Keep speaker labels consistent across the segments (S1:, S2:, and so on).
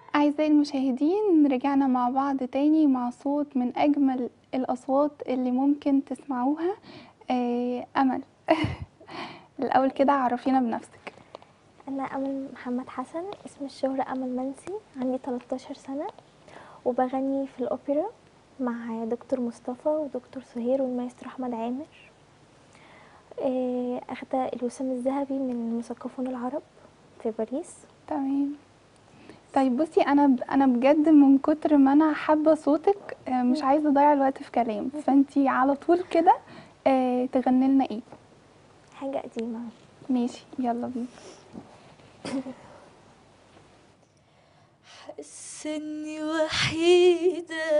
S1: أعزائي المشاهدين، رجعنا مع بعض تاني مع صوت من أجمل الأصوات اللي ممكن تسمعوها. أمل. الأول كده عرفينا بنفسك.
S2: أنا أمل محمد حسن، اسم الشهرة أمل منسي، عندي 13 سنة وبغني في الأوبرا مع دكتور مصطفى ودكتور سهير والمايسترو أحمد عامر. أخدة الوسام الذهبي من مثقفون العرب في باريس.
S1: تمام. طيب بصي، أنا بجد من كتر ما أنا حابة صوتك مش عايزة أضيع الوقت في كلام، فأنتي على طول كده تغني لنا إيه؟
S2: حاجة قديمة.
S1: ماشي، يلا بينا.
S2: حاسة إني وحيدة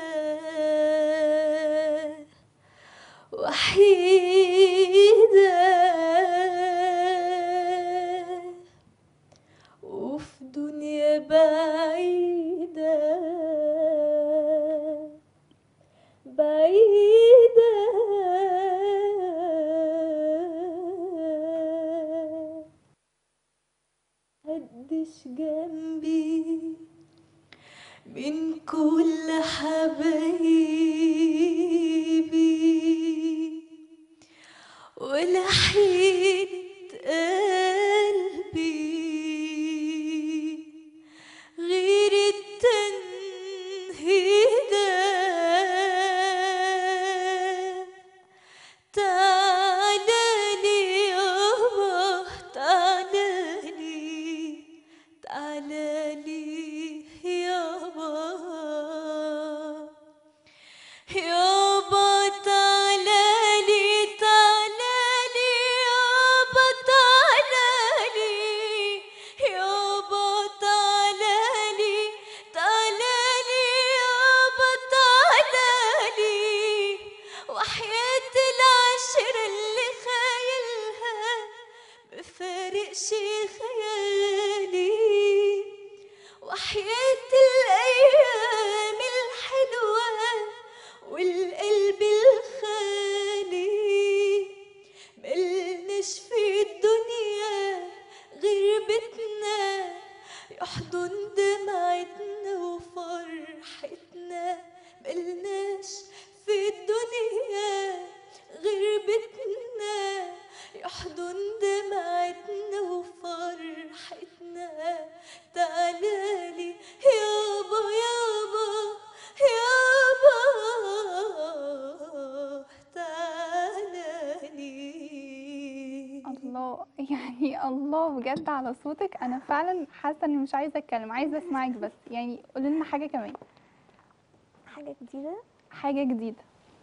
S2: وفي دنيا بعيدة بعيدة، محدش جنبي من كل حبايبي ولا حيلة قلبي غير التنهيدة. تعالالي يابا تعالالي تعالالي يابا يابا تعالالي تعالالي يابا تعالالي يابا تعالالي تعالالي يابا تعالالي وحياة العشرة اللي خايلها مفارقش خيالي وحياة الأيام الحلوة والقلب الخالي ملناش في الدنيا غير بيتنا يحضن دمعتنا وفرحتنا. ملناش في الدنيا غير بيتنا يحضن دمعتنا وفرحتنا. تعالالي يابا يابا يابا تعالالي.
S1: الله، يعني الله بجد على صوتك. أنا فعلا حاسة إني مش عايزة أتكلم، عايزة أسمعك بس. يعني قولي لنا حاجة كمان،
S2: حاجة جديدة.
S1: حاجة جديدة.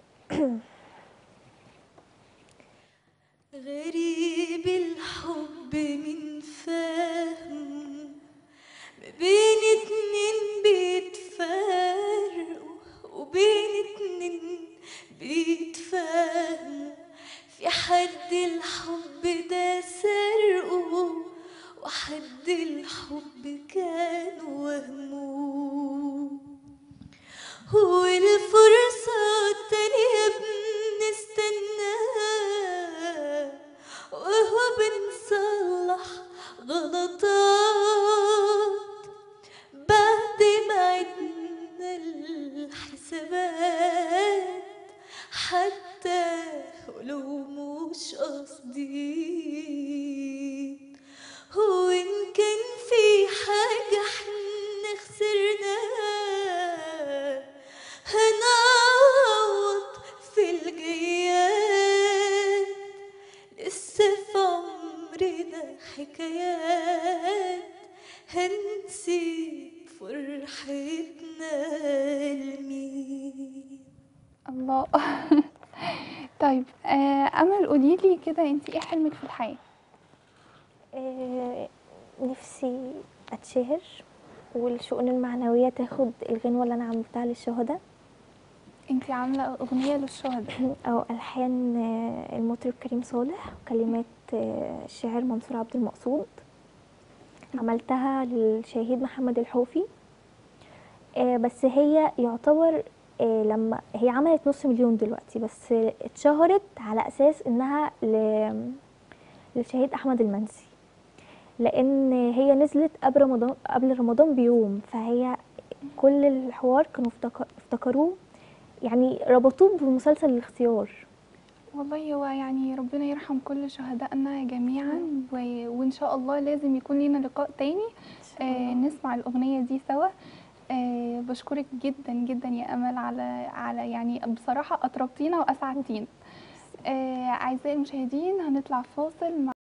S2: غريب الحب من فهم ما بين اتنين بيتفارقوا وبين اتنين بيتفاهموا. في حد الحب ده سرقه وحد الحب كان وهمه. والفرصة التانية بنستناها وهو بنصلح غلطات بعد ما عدنا الحسابات حتى ولو مش قاصدين. وإن كان في حاجة احنا خسرناها هنعوض في الجيات. لسه في عمرنا حكايات هنسيب فرحتنا لمين.
S1: الله. طيب أمل، قوليلي كده، انتي ايه حلمك في الحياة؟
S2: نفسي اتشهر والشؤون المعنوية تاخد الغنوة اللي انا عملتها للشهداء
S1: انتي عاملة أغنية للشهداء؟
S2: او الحان المطرب كريم صالح وكلمات الشاعر منصور عبد المقصود. عملتها للشهيد محمد الحوفي. بس هي يعتبر لما هي عملت نص مليون دلوقتي، بس اتشهرت على اساس انها للشهيد احمد المنسي، لان هي نزلت قبل رمضان بيوم، فهي كل الحوار كانوا افتكروه، يعني ربطوه بمسلسل الاختيار.
S1: والله هو يعني ربنا يرحم كل شهدائنا جميعا وإن شاء الله لازم يكون لينا لقاء تاني نسمع الأغنية دي سوا. بشكرك جدا جدا يا أمل على يعني بصراحة أطربتينا وأسعدتينا. أعزائي المشاهدين هنطلع فاصل مع